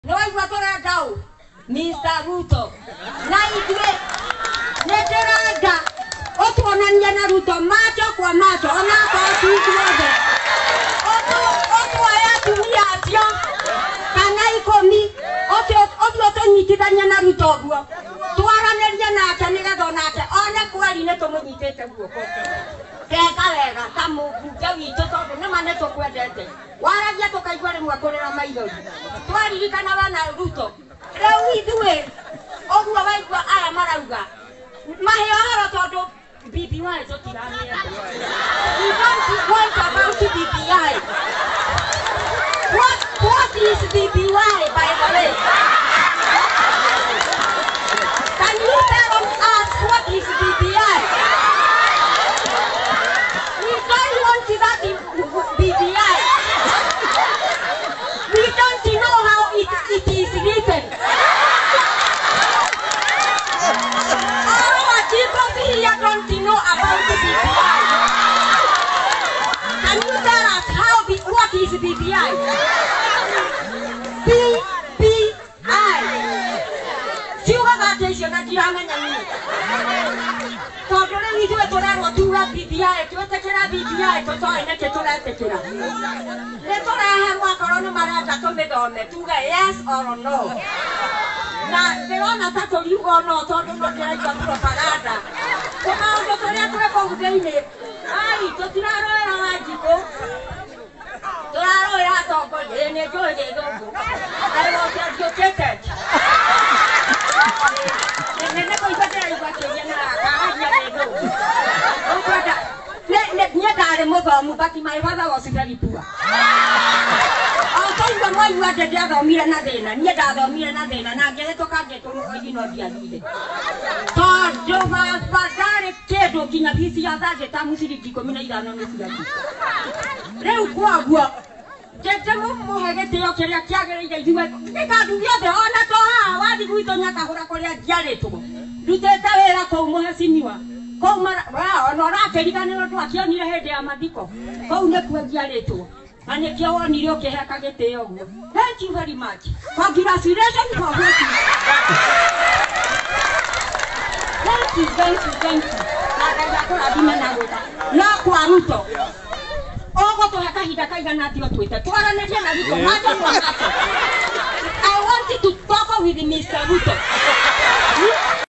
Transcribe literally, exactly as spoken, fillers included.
No igua tora dau. Mister Ruto. Na igwe. Neteranga. Otu onanya na Ruto macho kwa macho. Ona kwa tuikuode. Otu otu aya tumia atio. Kana ikomi. Otu otu otu nyitithania na Ruto guo. Twaranĩria nake nĩgetha nake one kweri nĩ tũmũnyitĩte guoko. Kega wega ta mũmbunge witũ tondũ nĩma nĩ tũkwendete. Waragia tũkaigua rĩmwe kũrĩra maithori. Twaririkana bana Ruto. Rĩu ithuĩ ũguo waigua aya marauga. Maheo haro tondũ B B Y tũtiramĩenda. We don't want about B B Y. What, what is B B Y by the way? Can you tell us what is B B I? We don't want that B B I. We don't know how it, it is written. Our people here don't know about the B B I. Can you tell us how B, what is B B I? B B I. Na diana nyani. Tondũ rĩu ithuĩ tũrerwo tuga B B I, twĩtĩkĩra B B I, tũtoĩ nĩkĩ tũretĩkĩra. Nĩ tũreherwo akorwo nĩ marenda tũmĩthome, tuge yes or no. Na ndĩrona ta tũriuga no tondũ no ndĩraigua propaganda. Tũmaũndũ tũrĩa tũrĩ kũu thĩinĩ. Ai, tũtirarũĩra Wanjikũ. Tũrarũĩra atongoria, nĩ njũĩ gĩthũngũ. I was educated. Nene ko ibadera ibakenya na karagia nendo. Okwenda. Ne ne nyedare muthomu but my father was very poor. Otoiga mwaigua atĩ ndiathomire na thĩna, niĩ ndathomire na thĩna na ngĩhĩtũka ngĩtũrũka no ndiathire. Tondũ batarĩ kĩndũ nginya bici ya thangĩta ciringi ikũmi na ithano nĩ ciathi. Rĩu kwoguo Jeje mũhe gĩtĩo kĩrĩa kĩagĩrĩire ithuĩ. Gĩkandu gĩothe ona to haha wathi gwitũ Nyakahũra kũrĩa njiarĩtwo. Ndutĩte wĩra kũu mũhecimiwa. Kũu ona ũrakĩriganĩrwo twakĩonire hĩndĩ ya mathiko. Kũu nĩkuo njiarĩtwo. Na nĩkĩo wonire ũkĩheka gĩtĩo ũguo. Thank you very much. Congratulations for voting. Thank you, thank you, thank you. Na Ngai akũrathime na gwĩka. No kwa Ruto. Ogo to haka hida kaigana atio twĩte. Twaranĩrie na Ruto macho kwa macho. I want to talk with Mister Ruto.